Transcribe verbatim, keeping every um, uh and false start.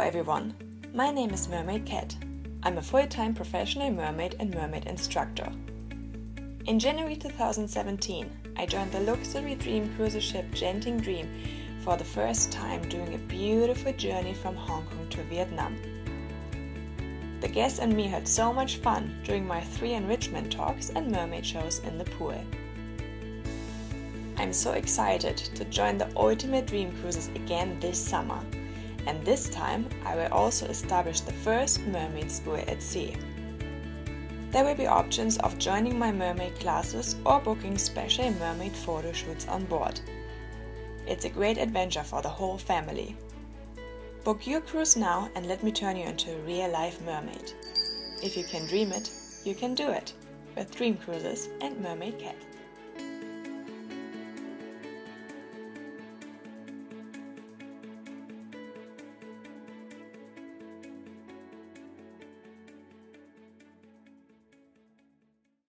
everyone, my name is Mermaid Cat. I'm a full-time professional mermaid and mermaid instructor. In January two thousand seventeen, I joined the luxury dream cruise ship Genting Dream for the first time doing a beautiful journey from Hong Kong to Vietnam. The guests and me had so much fun during my three enrichment talks and mermaid shows in the pool. I'm so excited to join the Ultimate Dream Cruises again this summer. And this time I will also establish the first mermaid school at sea. There will be options of joining my mermaid classes or booking special mermaid photo shoots on board. It's a great adventure for the whole family. Book your cruise now and let me turn you into a real-life mermaid. If you can dream it, you can do it with Dream Cruises and Mermaid Cat.